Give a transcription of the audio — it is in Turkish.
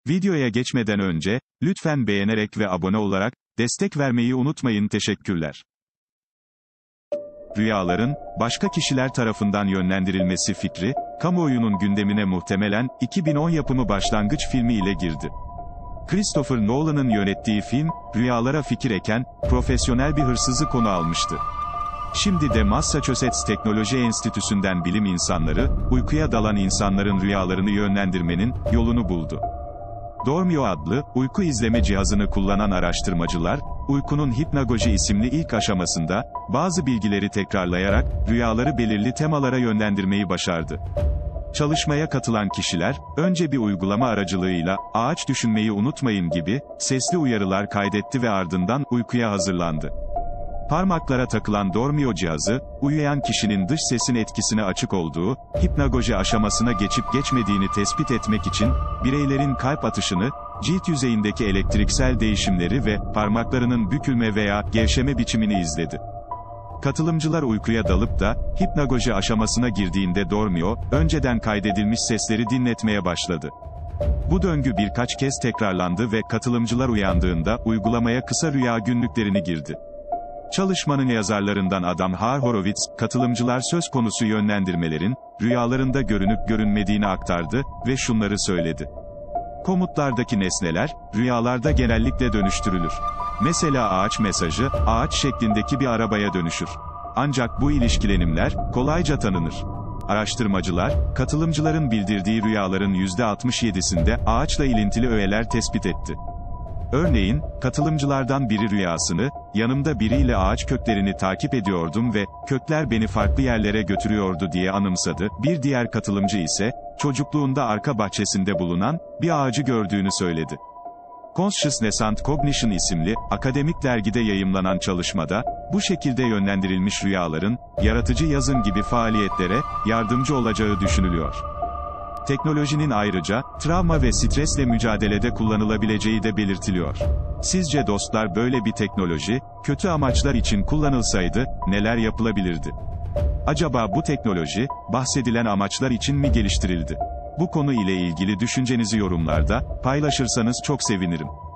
Videoya geçmeden önce, lütfen beğenerek ve abone olarak, destek vermeyi unutmayın. Teşekkürler. Rüyaların, başka kişiler tarafından yönlendirilmesi fikri, kamuoyunun gündemine muhtemelen, 2010 yapımı Başlangıç filmi ile girdi. Christopher Nolan'ın yönettiği film, rüyalara fikir eken, profesyonel bir hırsızı konu almıştı. Şimdi de Massachusetts Teknoloji Enstitüsü'nden bilim insanları, uykuya dalan insanların rüyalarını yönlendirmenin yolunu buldu. Dormio adlı, uyku izleme cihazını kullanan araştırmacılar, uykunun hipnagoji isimli ilk aşamasında, bazı bilgileri tekrarlayarak, rüyaları belirli temalara yönlendirmeyi başardı. Çalışmaya katılan kişiler, önce bir uygulama aracılığıyla, ağaç düşünmeyi unutmayın gibi, sesli uyarılar kaydetti ve ardından, uykuya hazırlandı. Parmaklara takılan Dormio cihazı, uyuyan kişinin dış sesin etkisine açık olduğu, hipnagoji aşamasına geçip geçmediğini tespit etmek için, bireylerin kalp atışını, cilt yüzeyindeki elektriksel değişimleri ve parmaklarının bükülme veya gevşeme biçimini izledi. Katılımcılar uykuya dalıp da, hipnagoji aşamasına girdiğinde Dormio, önceden kaydedilmiş sesleri dinletmeye başladı. Bu döngü birkaç kez tekrarlandı ve katılımcılar uyandığında, uygulamaya kısa rüya günlüklerini girdi. Çalışmanın yazarlarından Adam H. Horowitz, katılımcılar söz konusu yönlendirmelerin, rüyalarında görünüp görünmediğini aktardı ve şunları söyledi. Komutlardaki nesneler, rüyalarda genellikle dönüştürülür. Mesela ağaç mesajı, ağaç şeklindeki bir arabaya dönüşür. Ancak bu ilişkilenimler, kolayca tanınır. Araştırmacılar, katılımcıların bildirdiği rüyaların %67'sinde, ağaçla ilintili öğeler tespit etti. Örneğin, katılımcılardan biri rüyasını, yanımda biriyle ağaç köklerini takip ediyordum ve, kökler beni farklı yerlere götürüyordu diye anımsadı. Bir diğer katılımcı ise, çocukluğunda arka bahçesinde bulunan, bir ağacı gördüğünü söyledi. Consciousness and Cognition isimli, akademik dergide yayımlanan çalışmada, bu şekilde yönlendirilmiş rüyaların, yaratıcı yazım gibi faaliyetlere, yardımcı olacağı düşünülüyor. Teknolojinin ayrıca, travma ve stresle mücadelede kullanılabileceği de belirtiliyor. Sizce dostlar böyle bir teknoloji, kötü amaçlar için kullanılsaydı, neler yapılabilirdi? Acaba bu teknoloji, bahsedilen amaçlar için mi geliştirildi? Bu konu ile ilgili düşüncenizi yorumlarda, paylaşırsanız çok sevinirim.